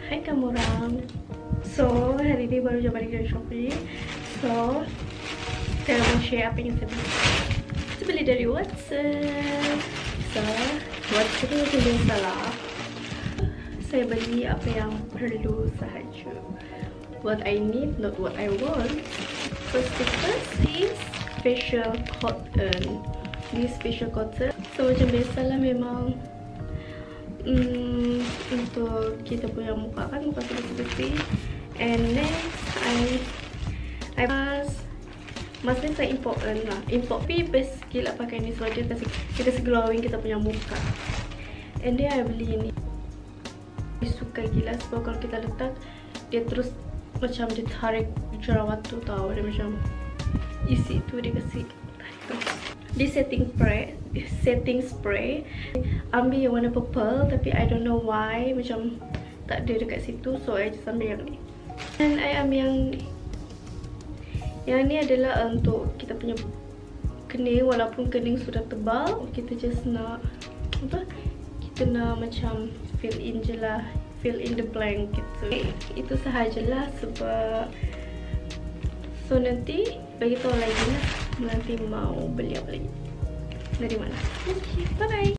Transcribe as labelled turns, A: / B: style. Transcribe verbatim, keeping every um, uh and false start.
A: Hai kamu orang. So, hari ini baru je balik dari Shopee. So, saya mau share apa yang saya beli. Saya beli dari Watson. So, Watson itu biasalah. Saya beli apa yang perlu sahaja. What I need, not what I want. First thing first is facial cotton. This facial cotton. So, macam biasalah memang Hmm, untuk kita punya muka kan, muka bersih-bersih. And next I I mask. Mask ni saya important lah. Import tapi best gila pakai ni sebab dia kasi kita glowing kita punya muka. And then I beli ni. Saya suka gila sebab kalau kita letak dia terus macam dia tarik jerawat tu tau. Dia macam isi tu dia kasi tarik terus. This setting spray, setting spray, ambil yang warna purple tapi I don't know why macam tak ada dekat situ, so I just ambil yang ni. Dan I ambil yang ni. Yang ni adalah untuk kita punya kening, walaupun kening sudah tebal, kita just nak apa? Kita nak macam fill in je lah, fill in the blank gitu. Okay, itu sahajalah sebab so nanti bagi tahu lagi lah nanti mau beli apa lagi dari mana. Okay, bye bye.